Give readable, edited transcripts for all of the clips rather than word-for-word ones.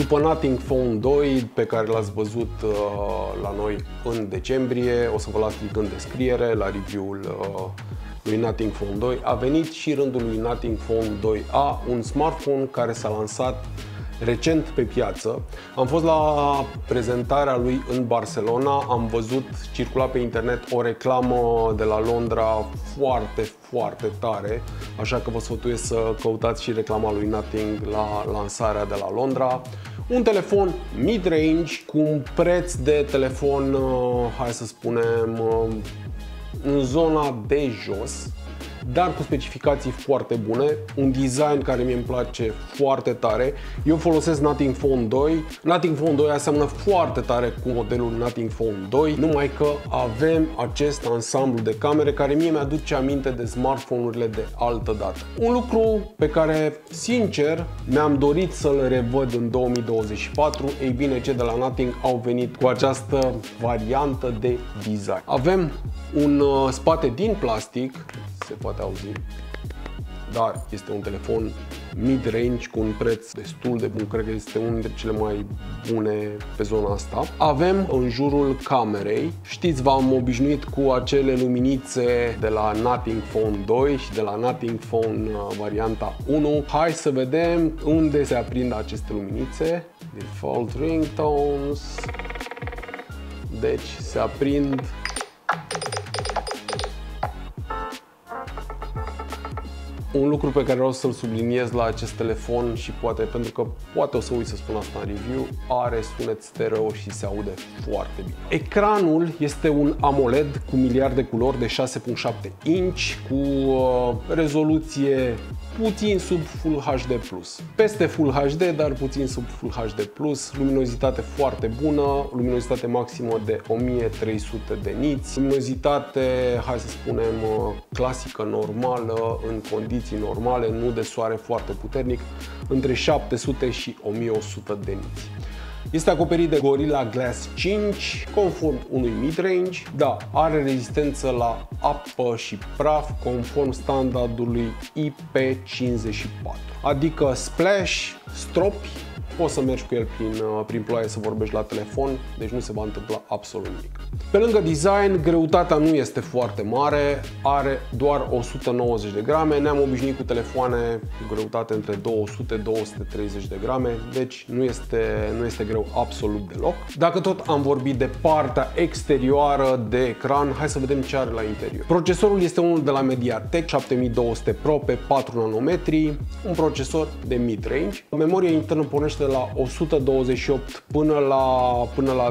După Nothing Phone 2, pe care l-ați văzut la noi în decembrie, o să vă las link în descriere la review-ul lui Nothing Phone 2, a venit și rândul lui Nothing Phone 2A, un smartphone care s-a lansat recent pe piață. Am fost la prezentarea lui în Barcelona, am văzut circula pe internet o reclamă de la Londra foarte tare, așa că vă sfătuiesc să căutați și reclama lui Nothing la lansarea de la Londra. Un telefon mid-range cu un preț de telefon, hai să spunem, în zona de jos, dar cu specificații foarte bune, un design care mie îmi place foarte tare. Eu folosesc Nothing Phone 2. Nothing Phone 2 aseamănă foarte tare cu modelul Nothing Phone 2, numai că avem acest ansamblu de camere care mie mi-aduce aminte de smartphone-urile de altă dată. Un lucru pe care, sincer, mi-am dorit să-l revăd în 2024, ei bine, cei de la Nothing au venit cu această variantă de design. Avem un spate din plastic, se poate auzi, dar este un telefon mid-range cu un preț destul de bun, cred că este unul dintre cele mai bune pe zona asta. Avem în jurul camerei, știți, v-am obișnuit cu acele luminițe de la Nothing Phone 2 și de la Nothing Phone varianta 1. Hai să vedem unde se aprind aceste luminițe. Default ringtones. Deci se aprind . Un lucru pe care vreau să-l subliniez la acest telefon, și poate pentru că poate o să uit să spun asta în review, are sunet stereo și se aude foarte bine. Ecranul este un AMOLED cu miliard de culori de 6.7 inch cu rezoluție puțin sub Full HD+. Peste Full HD, dar puțin sub Full HD+, luminozitate foarte bună, luminozitate maximă de 1300 de nits, luminozitate, hai să spunem, clasică, normală, în condiții normale, nu de soare foarte puternic, între 700 și 1100 de nits. Este acoperit de Gorilla Glass 5, conform unui mid-range, da, are rezistență la apă și praf, conform standardului IP54, adică splash, stropi, poți să mergi cu el prin ploaie să vorbești la telefon, deci nu se va întâmpla absolut nimic. Pe lângă design, greutatea nu este foarte mare, are doar 190 de grame, ne-am obișnuit cu telefoane cu greutate între 200-230 de grame, deci nu este greu absolut deloc. Dacă tot am vorbit de partea exterioară de ecran, hai să vedem ce are la interior. Procesorul este unul de la MediaTek 7200 Pro pe 4 nanometri, un procesor de mid-range. Memoria internă pornește la 128 până la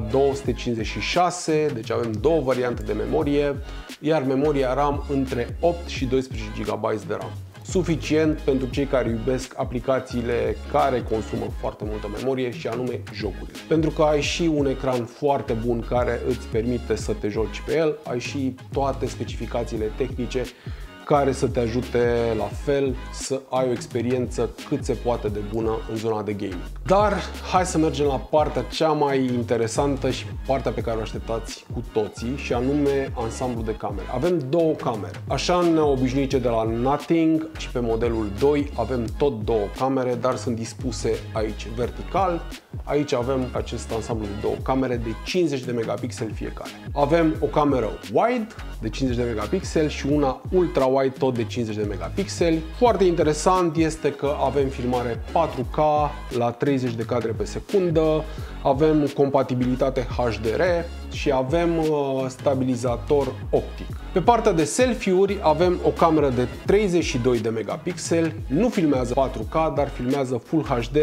256, deci avem două variante de memorie, iar memoria RAM între 8 și 12 GB de RAM. Suficient pentru cei care iubesc aplicațiile care consumă foarte multă memorie, și anume jocurile. Pentru că ai și un ecran foarte bun care îți permite să te joci pe el, ai și toate specificațiile tehnice care să te ajute la fel să ai o experiență cât se poate de bună în zona de gaming. Dar hai să mergem la partea cea mai interesantă și partea pe care o așteptați cu toții, și anume ansamblu de camere. Avem două camere. Așa ne-au obișnuit cei de la Nothing, și pe modelul 2 avem tot două camere, dar sunt dispuse aici vertical. Aici avem acest ansamblu de două camere de 50 de megapixeli fiecare. Avem o cameră wide de 50 de megapixeli și una ultra wide tot de 50 de megapixeli. Foarte interesant este că avem filmare 4K la 30 de cadre pe secundă, avem compatibilitate HDR și avem stabilizator optic. Pe partea de selfie-uri avem o cameră de 32 de megapixeli, nu filmează 4K, dar filmează Full HD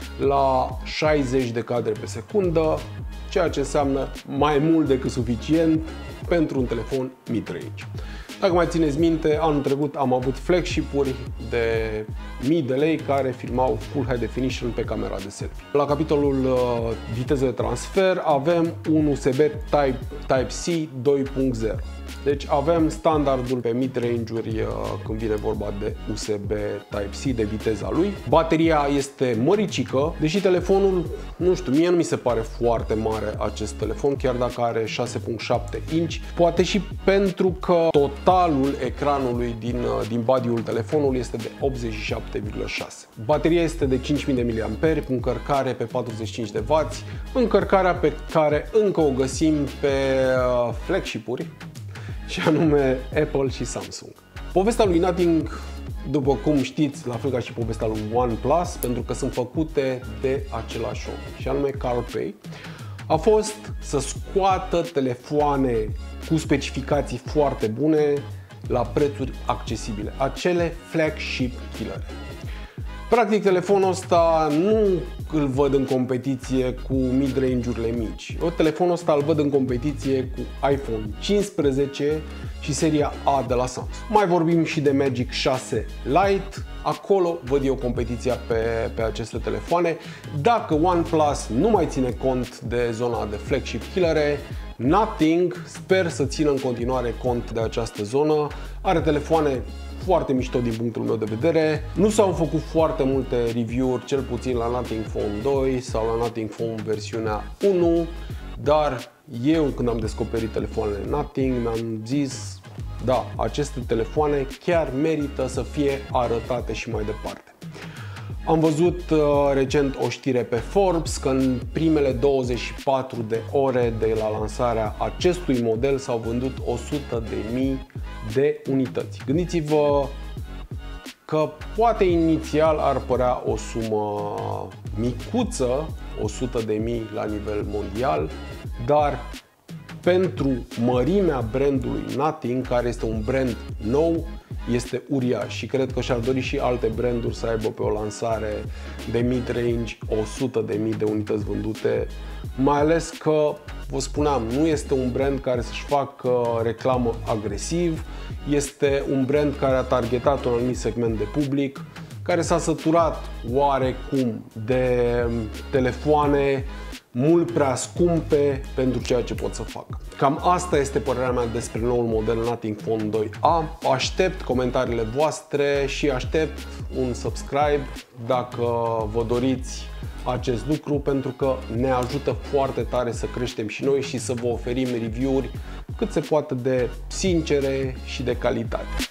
la 60 de cadre pe secundă, ceea ce înseamnă mai mult decât suficient pentru un telefon mid-range. Dacă mai țineți minte, anul trecut am avut flagship-uri de mii de lei care filmau Full High Definition pe camera de selfie. La capitolul viteză de transfer avem un USB Type-C 2.0. Deci avem standardul pe mid-range-uri când vine vorba de USB Type-C, de viteza lui. Bateria este măricică, deși telefonul, nu știu, mie nu mi se pare foarte mare acest telefon, chiar dacă are 6.7 inch. Poate și pentru că total totalul ecranului din body-ul telefonului este de 87,6. Bateria este de 5000 mAh, cu încărcare pe 45W, încărcarea pe care încă o găsim pe flagship-uri, și anume Apple și Samsung. Povestea lui Nothing, după cum știți, la fel ca și povestea lui OnePlus, pentru că sunt făcute de același om, și anume Carl Pei, a fost să scoată telefoane cu specificații foarte bune la prețuri accesibile, acele flagship killere. Practic, telefonul ăsta nu îl văd în competiție cu mid-range-urile mici. Telefonul ăsta îl văd în competiție cu iPhone 15 și seria A de la Samsung. Mai vorbim și de Magic 6 Lite. Acolo văd eu competiția pe aceste telefoane. Dacă OnePlus nu mai ține cont de zona de flagship killere, Nothing sper să țină în continuare cont de această zonă. Are telefoane foarte mișto din punctul meu de vedere. Nu s-au făcut foarte multe review-uri, cel puțin la Nothing Phone 2 sau la Nothing Phone versiunea 1, dar eu, când am descoperit telefoanele Nothing, mi-am zis, da, aceste telefoane chiar merită să fie arătate și mai departe. Am văzut recent o știre pe Forbes că în primele 24 de ore de la lansarea acestui model s-au vândut 100.000 de unități. Gândiți-vă că poate inițial ar părea o sumă micuță, 100.000 la nivel mondial, dar pentru mărimea brandului Nothing, care este un brand nou, este uriaș și cred că și-ar dori și alte branduri să aibă pe o lansare de mid-range 100.000 de unități vândute, mai ales că, vă spuneam, nu este un brand care să-și facă reclamă agresiv, este un brand care a targetat un anumit segment de public, care s-a săturat oarecum de telefoane mult prea scumpe pentru ceea ce pot să fac. Cam asta este părerea mea despre noul model Nothing Phone 2A. Aștept comentariile voastre și aștept un subscribe dacă vă doriți acest lucru, pentru că ne ajută foarte tare să creștem și noi și să vă oferim review-uri cât se poate de sincere și de calitate.